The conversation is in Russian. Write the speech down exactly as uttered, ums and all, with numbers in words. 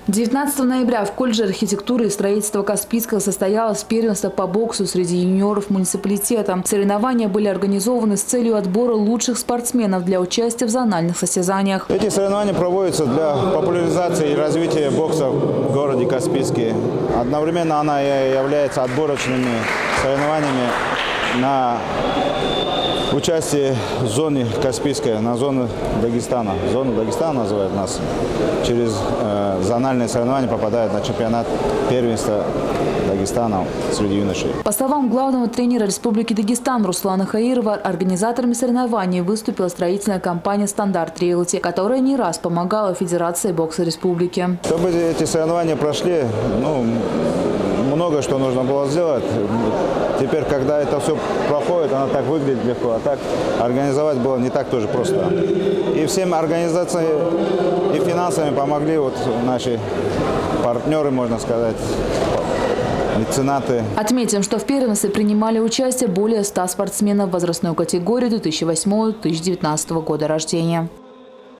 девятнадцатого ноября в колледже архитектуры и строительства Каспийского состоялось первенство по боксу среди юниоров муниципалитета. Соревнования были организованы с целью отбора лучших спортсменов для участия в зональных состязаниях. Эти соревнования проводятся для популяризации и развития бокса в городе Каспийске. Одновременно она является отборочными соревнованиями на участие в зоне Каспийской, на зону Дагестана. Зону Дагестана называют нас. Через э, зональные соревнования попадают на чемпионат первенства Дагестана среди юношей. По словам главного тренера Республики Дагестан Руслана Хаирова, организаторами соревнований выступила строительная компания «Стандарт Риэлти», которая не раз помогала Федерации бокса республики. Чтобы эти соревнования прошли, ну, много что нужно было сделать. Теперь, когда это все проходит, она так выглядит легко, а так организовать было не так тоже просто. И всем организациям и финансами помогли вот наши партнеры, можно сказать, меценаты. Отметим, что в первенстве принимали участие более ста спортсменов возрастной категории две тысячи восьмого — две тысячи девятнадцатого года рождения.